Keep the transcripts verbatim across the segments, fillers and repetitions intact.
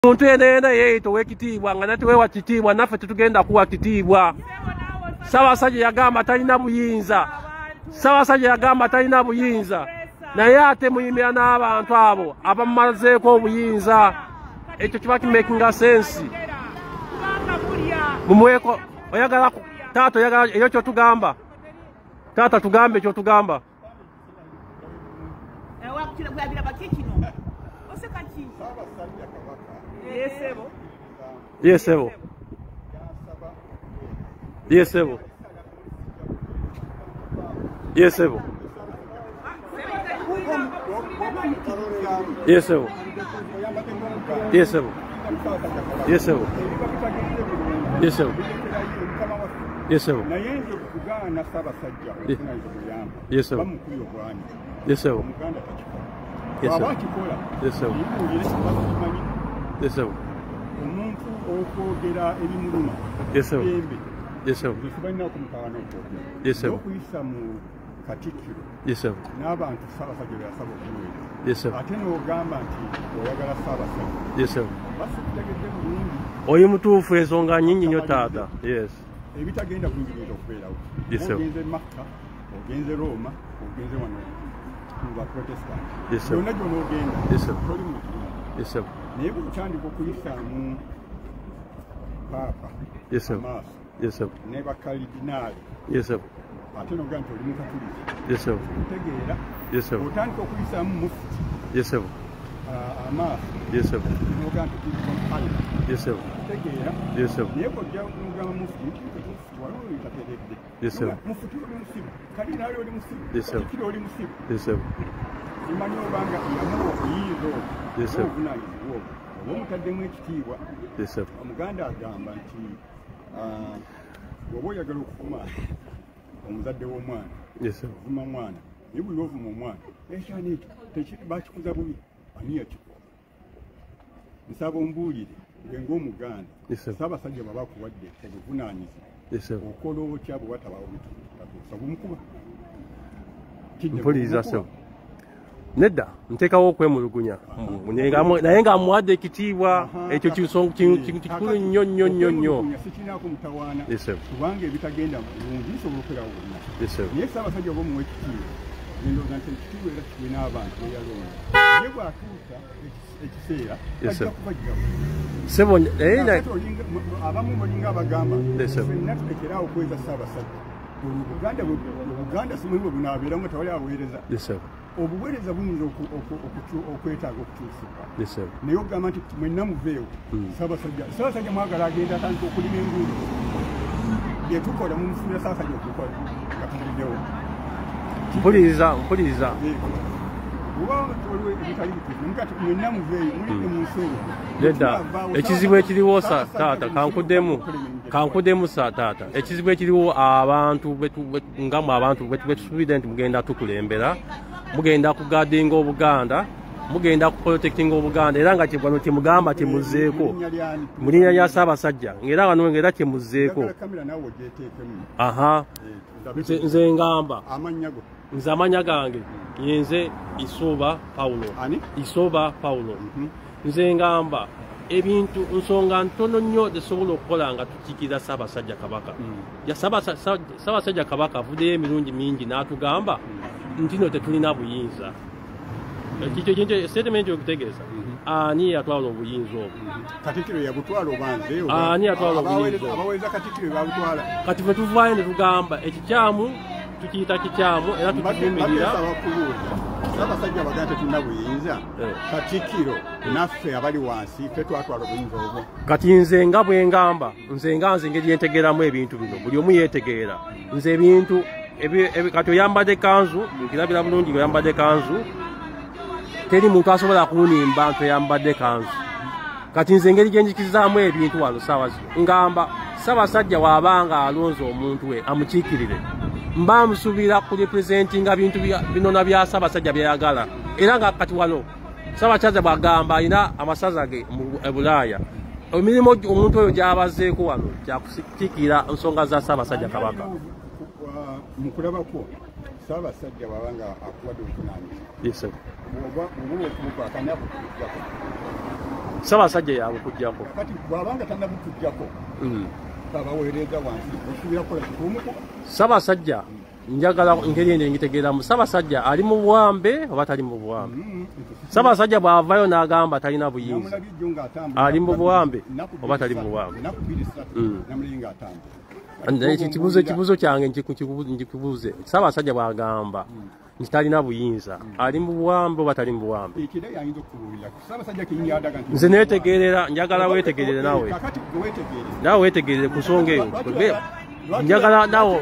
Muntu yenena yeito wekitibwa nga nati wewa kitibwa naffe tetugenda kuwa kitibwa. Ssaabasajja yagamba talina buyinza. Ssaabasajja yagamba talina buyinza. Naye ate muyimira n'abantu abo abamumazeeko obuyinza. Ekyo kiba kimakinga sense. Mumuweko oyagala taata oyagala eyo kyo tugamba. Taata tugambe ekyo tugamba. Yes, sebo. Yes, sebo. Yes, sebo. Yes, sebo. Yes, sebo. Yes, sebo. Yes, sebo. Yes, sebo. Yes, sebo. Yes, sebo. Yes, sebo. Yes, sebo. Yes, sebo. Okwogera ebimuluma. Yes, sir. Yes, sir. Yes, sir. Okuyisa mu Katikkiro. Yes, sir. N'abantu Ssaabasajja bye yasaba okuweereza. Yes, sir. Ate n'ogamba nti oyagala Ssaabasajja. Yes, sir. Basikutegedde bulungi. Oyo mutuufu ensonga nnyingi nnyo taata. Yes. Ebitagenda kuyinza okubeerawo. Yes, sir. Ogenze Makka, ogenze Roma, ogenze wano mu Baprotestant. Yes, sir. Yonna gy'onoogenda. Yes, sir. Toli mu kibiina. Yes, sir. Naye bw'otandika okuyisaamu Papa. Yes, sir. Yes, sir. Ne bakaridinaali. Yes, sir. Ate n'ogamba nti oli mukatuliki. Yes, sir. Kutegeera. Yes, sir. Otandika okuyisaamu mufti. Yes, sir. Amaaso. Yes, sir. N'ogamba nti omupaira. Yes, sir. Kutegeera. Yes, sir. Naye bw'ojja n'ogamba mufti, mufti waliwo olitateredde. Yes, sir. Mufti oli musibu. Kalinaali oli musibu. Yes, sir. Katikkiro oli musibu. Yes, sir. Simanyi obanga yamuwa obuyinza obwo. Yes, sir. Obuvunaanyizibwa obwo. Oba omutaddemu ekitiibwa. Yes, sir. Omuganda agamba nti bw'oba oyagala okuvuma omuzadde w'omwana. Yes, sir. Ovuma mwana. Naye buli lw'ovuma omwana, ekyana ekyo bakikuza bubi, ani yakikuwa? Nsaba ombuulire, gwe ng'Omuganda, Ssaabasajja baba akuwadde obuvunaanyizibwa, okola otya bwe watabaawo bitatuusa bumukuba? Mpuliriza ssebo. Nedda nteekawo okwemulugunya naye nga amuwadde ekitiibwa ekyo kikulu nnyo nnyo nnyo nnyo. Sikinaako mutawaana kubanga ebitagenda bulungi bisobola okubeerawo bonna. Naye Ssaabasajja oba omuwa ekitiibwa endowooza nti ekitiibwa era kiwe n'abantu beyalonda. Naye bw'atuusa ekiseera ajja kubajjawo. Ssebo abamu mulinga abagamba ffenna tulekeraawo okweza Ssaabasajja. Obuganda simanyi bwe bunaabeeramu nga tewali aweereza. Obuweereza buyinza okwetaaga okukyusibwa. Naye ogamba nti mwenna muveewo Ssaabasajja. Ssaabasajja mwagala agenda atandika okulima enguudo. Bye tukola mumufunira Ssaabasajja okukola nga tumulidewo. Mpuliriza mpuliriza. Oba waliwo ebitali bituufu naye kati mwenna muveeyo mulidde mu nsi eyo. Nedda ekizibu ekiriwo taata kankuddemu kankuddemu sa taata ekizibu ekiriwo abantu nga mu abantu betusuubidde nti mugenda tukulembera mugenda kugadinga Obuganda mugenda kuprotectinga Obuganda era nga kyebwano kyemugamba kyemuzzeeko mu linnya lya Ssaabasajja ng'era wano ng'era kyemuzzeeko. Aha nze ngamba nze amanya gange yenze Isooba Paulo. Isooba Paulo. Nze ngamba ebintu nsonga ntono nnyo zisobola okukola nga tukiikirira Ssaabasajja Kabaka. Ssaabasajja Kabaka avuddeyo emirundi mingi n'atugamba nti no tetulina buyinza. Ekyo kintu statement okutegeeza ani yatwala obuyinza obwo? Katikkiro yabutwala obanze ani yatwala obuyinza obwo? Abaweeza Katikkiro babutwala. Kati fe tuvaayo ne tugamba ekikyamu tukiyita kikyamu era tukivumirira. Ssaabasajja bagaa tetulina buyinza. Katikkiro naffe abali wansi ffe twatwala obuyinza obwo. Kati nze nga bwe ngamba nze nga nze engeri yentegeeramu ebintu bino buli omu yeetegeera nze ebintu kati oyambadde kanzu nkirabira bulungi oyambadde kanzu teri muntu asobola kunimba nti oyambadde kanzu. Kati nze engeri gye njikizaamu ebintu wano saawa ngamba Ssaabasajja bw'abanga alonze omuntu we amukiikirire mba musuubira ku representinga bintu binona bya Ssaabasajja byayagala era nga kati wano Ssaabasajja bw'agamba alina amasaza ge mu Bulaaya emirimu omuntu oyo gy'abazeeko wano kyakukiikirira nsonga za Ssaabasajja Kabaka. Mu kulaba kwo Ssaabasajja bw'abanga akuwadde obuvunaanyizibwa Yes, sir. oba oba okumukwata nabo Ssaabasajja yangu kujjako kati bw'abanga tannabukujjako abaweereza wansi osuubira kukola kikumuko Ssaabasajja njagala engeri eno ngitegeeramu Ssaabasajja ali mu buwambe oba tali mu buwambe Ssaabasajja bw'avaayo n'agamba talina buyinza ali mu buwambe oba tali mu buwambe ekibuzo ekibuzo kyange nkikubuuze Ssaabasajja bw'agamba nti talina buyinza ali mu buwambe oba tali mu buwambe nze neetegeerera njagala weetegerere nawe nawe weetegerere ku nsonga eyo njagala nawo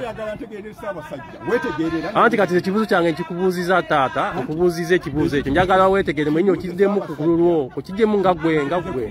anti kati ekibuzo kyange nkikubuuziza taata okubuuziza ekibuuzo ekyo njagala weetegere mwenye okiddemu ku kululwo okijjemu nga ggwe nga ggwe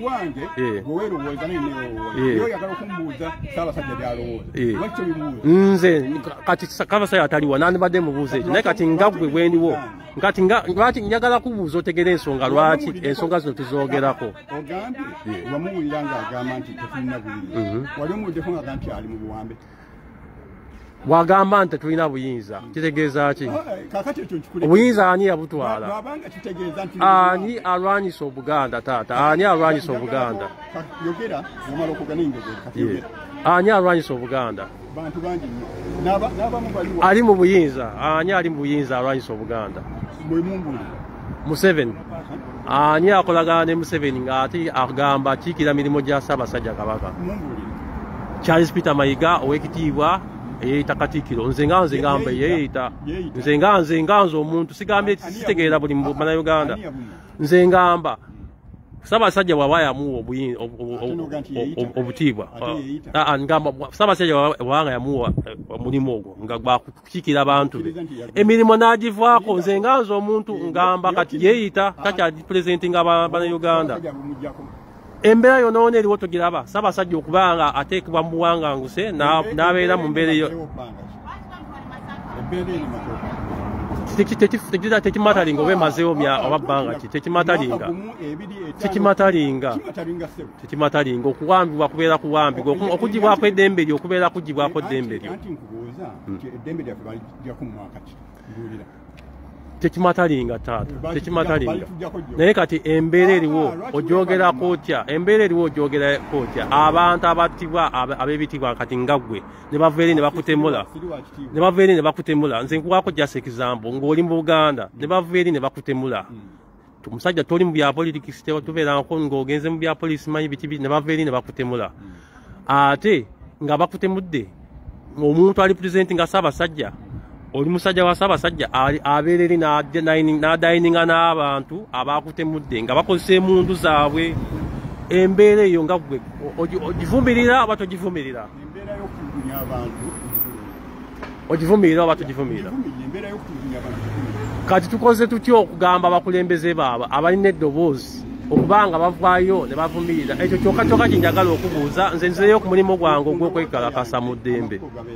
nze kati Ssaabasajja ataliwa nandibadde mubuuza ekyo naye kati nga ggwe bwendiwo kati lwaki njagala kubuuza otegere ensonga lwaki ensonga zino tuzoogerako wamuwulira ng'agamba nti tetulina buyinza wali omuwuliddeko ng'agamba nti ali mu buwambe bw'agamba nti tetulina buyinza kitegeeza ki obuyinza ani yabutwala ani alwanyisa obuganda taata ani alwanyisa obuganda ani alwanyisa obuganda ali mu buyinza ani ali mu buyinza alwanyisa obuganda Museveni ani akolagana ne Museveni ng'ate agamba kiikira mirimu gya Ssaabasajja Kabaka Charles Peter Mayiga ow'ekitiibwa eyeeyita Katikkiro nze nga nze ngamba eyeeyita nze nga nze nga nze omuntu sigambye sitegeera buli Bannayuganda nze ngamba Ssaabasajja bw'aba yamuwa obutiibwa ngamba Ssaabasajja bw'abanga yamuwa omulimu ogwo nga gwakukiikira abantu be emirimu n'agivaako nze nga nze omuntu ngamba kati yeeyita takyali purezentinga Bannayuganda embeera yonoona eriwo togiraba Ssaabasajja okuba nga ateekebwa mu buwanganguse n'abeera mu mbeera eyo tekimatalinga oba emazeewo oba bbanga ki tekimatalinga tekimatalinga tekimatalinga okuwambibwa kubeera kuwambibwa okugibwako eddembe lyo okubeera kugibwako eddembe lyo tekimatalinga taata tekimatalinga naye kati embeera eriwo ogyogerako otya embeera eriwo ogyogerako otya abantu abattibwa ab'ebitibwa kati nga ggwe ne bava eri ne bakutemula ne bava eri ne bakutemula nze nkuwaako just example ng'oli mu Buganda ne bava eri ne bakutemula omusajja toli mu bya politics tubeerako ng'ogenze mu bya poliisi manyi biti ne bava eri ne bakutemula ate nga bakutemudde omuntu ali purezidenti nga Ssaabasajja oli musajja wa Ssaabasajja abeera eri n'adayininga n'abantu abaakutemudde nga bakozesa emundu zaabwe embeera eyo nga ggwe ogivumirira oba togivumirira ogivumirira oba togivumirira kati tukoze tutya okugamba abakulembeze baabwe abalina eddoboozi okubanga bavaayo ne bavumirira ekyo kyokka kyokka kinjagala okubuuza nze nzireyo ku mulimu gwange ogw'okwekalakasa mu ddembe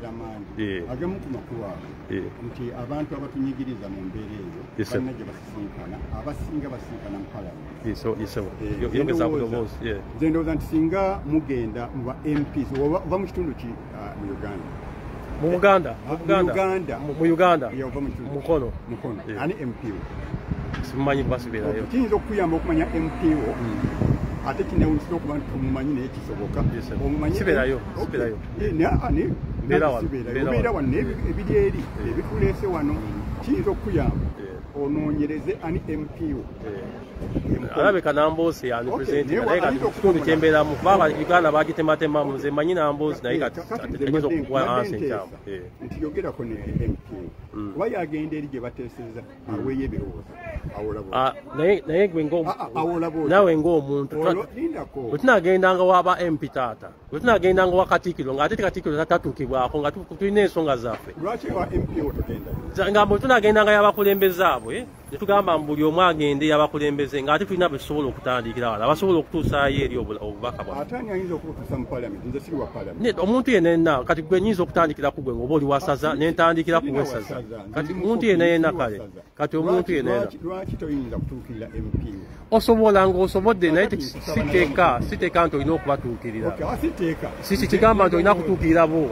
nti abantu abatunyigiriza mu mbeera eyo balina gye basisinkana abasinga basisinkana mu palamenti nze ndowooza nti singa mugenda mu ba M Ps oba mu kitundu ki mu Uganda mu Buganda mu Uganda mukono mukono ani M P simumanyi basibeerayo kiyinza okuyamba okumanya M P O ate kinewunyisa okuba nti tumumanyi naye kisoboka sibeerayo sibeerayo obeera wano ebiri eri ebituleese wano kiyinza okuyamba onoonyereze ani M P O alabeka Namboozi yani purezidenti naye kati kitundu kyembeeramu kubanga Uganda bagitematemamu nze manyi Namboozi naye kati ayinza okukuwa ansi enkyamu nti yogerako ne M P O kuba yagenda eri gye bateeseza aweeyo ebirowoozo naye gwe nawe ng'omuntu wetunagendanga waba M P taata wetunagendanga wa Katikkiro ng'ate Katikkiro tatuukibwako nga tulina ensonga zaffe nga bwe tunagendanga y'abakulembeze abwe ne tugamba mu buli omu agende y'abakulembeze ng'ate tulina bwe tusobola okutandikira wala abasobola okutuusaayo eri obubaka bwaffe omuntu yenna kati gwe nyinza okutandikira ku gwe ng'oba oli wasaza ne ntandikira ku wesaza kati omuntu yenna yenna kale kati omuntu yenna yenna osobola ng'osobodde naye siteeka siteeka nti olina okubatuukirira si kigamba nti olina kutuukirira bo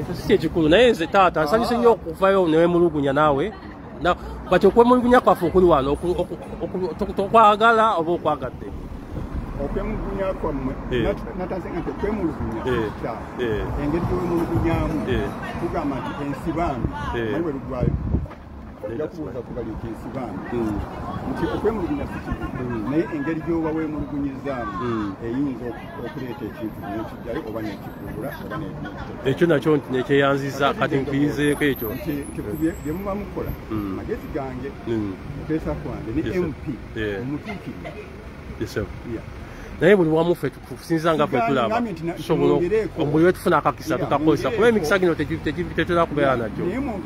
si ekikulu naye nze taata nsanyuse nnyo okuvayo newemulugunya naawe kati okwemulugunya kwaffe okuli wano tokwagala oba okwagadde okwemulugunya kwammwe natase nga tekwemulugunya engeri gyewemulugunyamu tugamba nti ensibambi aliwe lugwayo ojja kubuuza kugali nti ensibambi nti okwemulugunya si kibi naye engeri gyoba weemulugunyizaamu eyinza okuleeta ekintu nekijjayo oba nekikuubula oba ekyo nakyo nti nekyeyanziza kati nkuyizeeko ekyo bye muba mukola magezi gange okuteesa kwange ne M P omutuukirivu naye buli wamu ffe tukusinza nga ffe tulaba tusobola buli we tufuna akakisa tukakozesa kuba emikisa gino tetulina kubeera najjo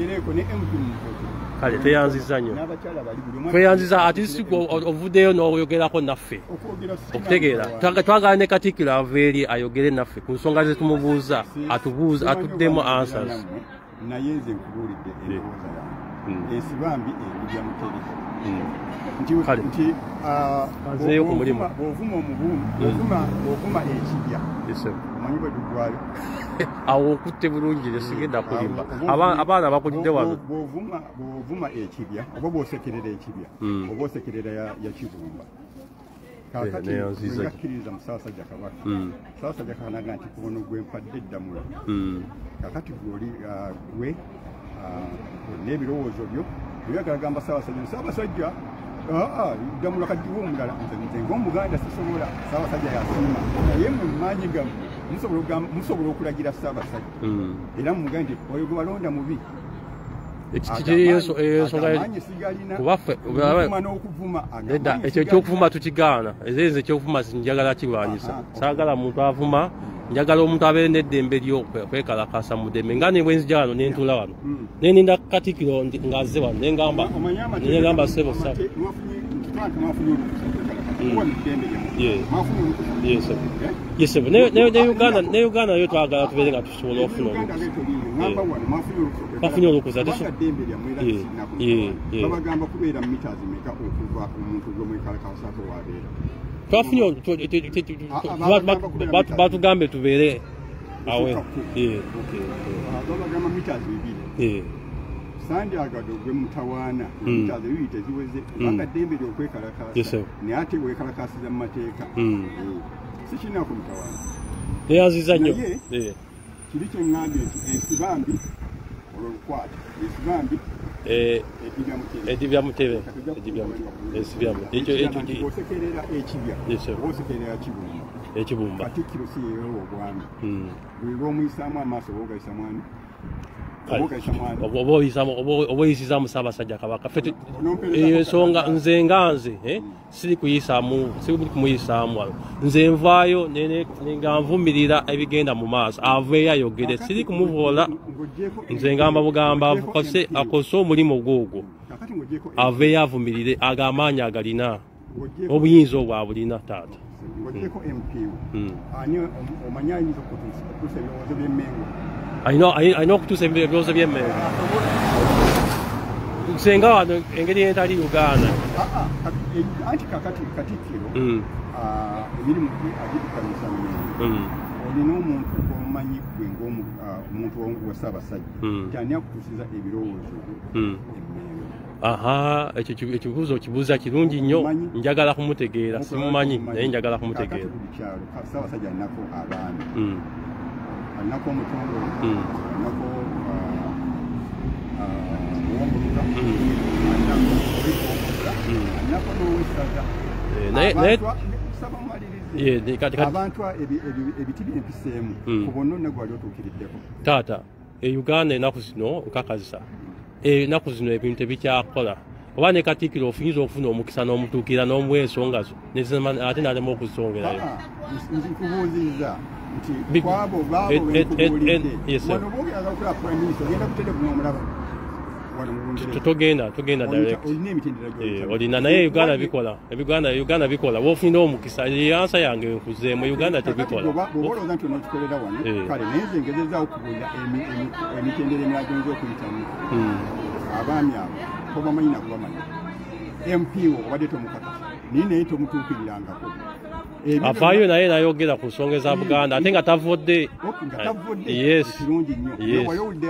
kale tweyanziza nnyo tweyanziza ati ovuddeyo n'oyogerako naffe okutegeera twagala ne Katikkiro ava eri ayogere naffe ku nsonga ze tumubuuza atubuuza atuddemu answers naye nze nkubuulidde endowooza yange ensibambi engibya mutereka nti bw'ovuma omubuumu bw'ovuma ekibya omanyi bwe tugwayo awo okutte bulungi nesigenda kulimba abaana bakulidde wano bw'ovuma ekibya oba bw'osekerera ekibya oba osekerera ya kibumba kakati ngakkiriza mu Ssaabasajja Kabaka Ssaabasajja Kabaka naga nti kubono gwe mpadde eddamula kakati gwoli gwe n'ebirowoozo byo byebyagamba Ssaabasajja Ssaabasajja ddamula kaddiwa omulala nze ng'omuganda sisobola Ssaabasajja yasiima naye mu maanyi gammwe musobola okulagira Ssaabasajja era mumugaa nti oyo gwe walonda mubi ekyo ekyokuvuma tukigaana ezenze ekyokuvuma njagala kirwanyisa saagala muntu avuma njagala omuntu abeere n'eddembe lyokwekalakasa mu ddembe nga nebwe nzija wano nentuula wano neninda Katikkiro ng'azze wano nengamba nengamba sebo sabo yesebo ne Uganda nayo twagala tubeere nga tusobola okufuna olukusa bafunye olukusa babagamba kubeera mita zimeka okuva omuntu gwemwekalakasako wabeera twafunye batugambe tubeere awe babagamba mita zibiri Sandyagado gwe mutawaana mita zibiri teziweze kubanga ddembe lyokwekalakasa naye ate weekalakasiza mu mateeka si kirina ku mutawaana neyanziza nnyo kiri kye ŋŋambye nti ensibambi olwo lukwata ensibambi edibya mutebe osekerera ekibya oba osekerera kibumba ekibumba Katikkiro si yeewo obwami bweba omuyisaamu amaaso oba ogayisa mwami oba oyisizaamu Ssaabasajja Kabaka eyo ensonga nze nga nze siri kuyisaamu siri kumuyisaamu wano nze nvaayo nga nvumirira ebigenda mu maaso aveeyo ayogere siri kumuvoola nze ngamba bugamba akose omulimu gwogwo aveeyo avumirire agamaanyi agalina obuyinza obwo abulina taata alina okutuusa ebirowoozo by'emmengo nsenga wano engeri entali Uganda anti kakati Katikkiro emirimu agitukamisa mingi olina omuntu omumanyi gwe ng'omuntu wa Ssaabasajja kyani akutuusiza ebirowoozo emmengo aha ekyo ekibuuzo kibuuza kirungi nnyo njagala kumutegeera simumanyi naye njagala kumutegeera Ssaabasajja alinako abaana alinako omutongole alinako owomuluka alinako n'owesaza abantu ebiti byempiseemu ku bonna onna gwali otuukiriddeko taata e Uganda ennaku zino nkakazisa ennaku zino ebintu tebikyakola oba ne Katikkiro ofunyiza okufuna omukisa n'omutuukira n'omuwa ensonga zo ate n'alema okuzisongerayo nkubuuzizza nti kwabo baabo benkubuulidde wano boogeraga okukola prime minister ogenda kuterevu n'omulaba togenda togenda direct olina naye Uganda bikola ebiganda Uganda bikola wofunira omukisa yansa yange nkuzeemu Uganda tebikola bw'oba olowooza nti onookikolera wano kale naye nze ngezezaawo okubuulira emitendera emirala gyonza okuyitamu abaami abo tobamanyi nakubamanyi M P wo obadde tomukakasa naye naye tomutuukirirangako afaayo naye nayogera ku nsonga za Buganda ate nga tavodde. Yes. Yes.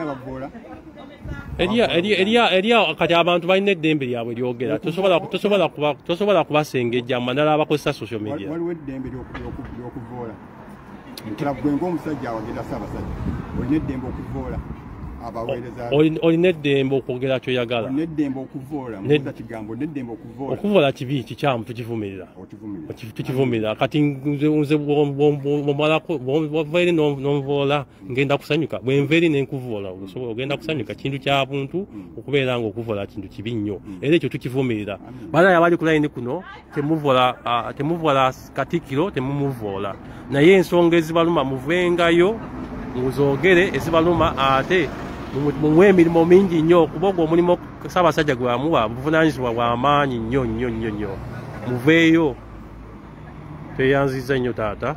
Eriya kati abantu balina eddembe lyabwe lyogera tosobola kubasengejja manala abakozesa social media. Waliwo eddembe ly'okuvoola. Gwe ng'omusajja awagenda Ssaabasajja olina eddembe okuvoola. Olina eddembe okwogera ky'oyagala. Olina eddembe okuvoola. Mukuza kigambo olina eddembe okuvoola. Okuvoola kibi kikyamu tukivumirira. Tukivumirira kati nze bw'onvaire n'onvoola ngenda kusanyuka bwe nvaire n'enkuvoola osobola ogenda kusanyuka kintu kya buntu okubeera nga okuvoola kintu kibi nnyo era ekyo tukivumirira. Banaye abali ku layini kuno temuvoola Katikkiro temumuvoola naye ensonga ezibaluma muvengayo muzoogere ezibaluma ate mumuwe emirimu mingi nnyo kuba ogwo omulimu Ssaabasajja gwe wamuwa buvunaanyizibwa bw'amaanyi nnyo nnyo nnyo nnyo muveeyo tweyanziza nnyo taata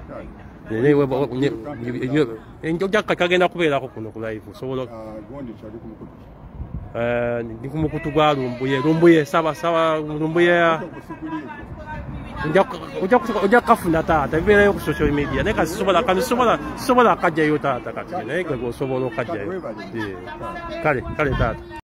ojja kagenda kubeerako kuno ku live osobola ndi ku mukutu gwa Lumbuye Lumbuye Ssaaba Lumbuye ojja kafuna taata bibeerayo ku social media naye kati sisobola akajjayo taata kati naye gwe osobola okajjayo kale kale taata.